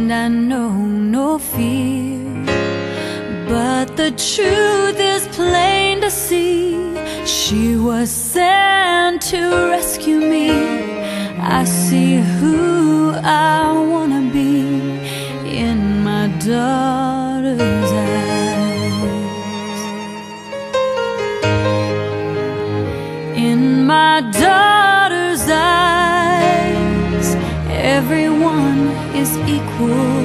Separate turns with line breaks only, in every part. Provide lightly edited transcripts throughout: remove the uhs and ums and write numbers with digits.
and I know no fear. But the truth is plain to see. She was sent to rescue me. I see who I wanna be in my daughter's eyes. In my daughter's eyes, everyone is equal.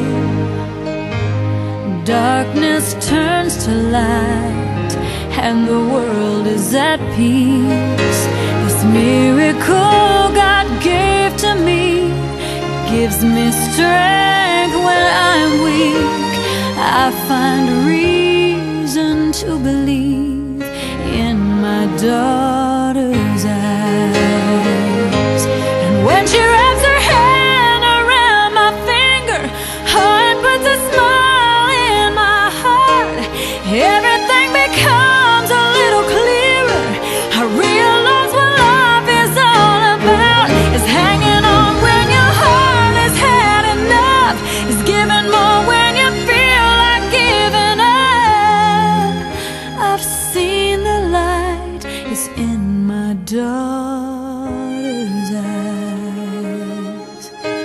Darkness turns to light, and the world is at peace. This miracle God gave to me gives me strength when I'm weak. I find reason to believe in my daughter's eyes. And when she wraps her hand around my finger, it puts a smile in my heart. Everything becomes a little clearer. I realize what life is all about. It's hanging on when your heart has had enough. It's giving more when you feel like giving up. I've seen the light. It's in my daughter's eyes.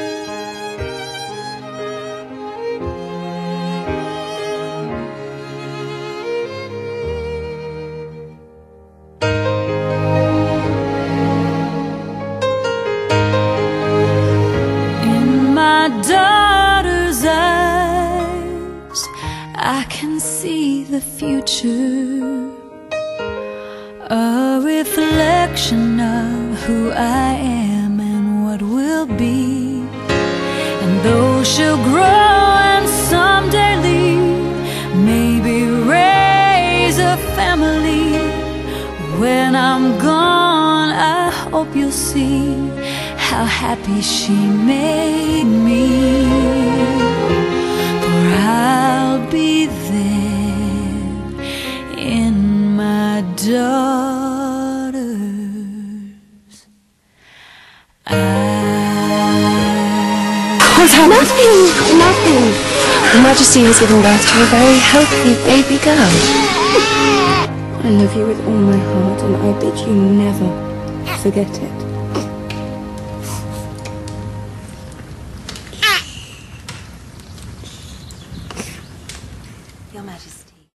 My daughter's eyes, I can see the future, a reflection of who I am and what will be. And though she'll grow and someday leave, maybe raise a family, when I'm gone I hope you'll see how happy she made me. For I'll be there in my daughter's eyes.
What's happened? Nothing, nothing. Her Majesty has given birth to a very healthy baby girl. I love you with all my heart, and I bid you never forget it.
Your Majesty.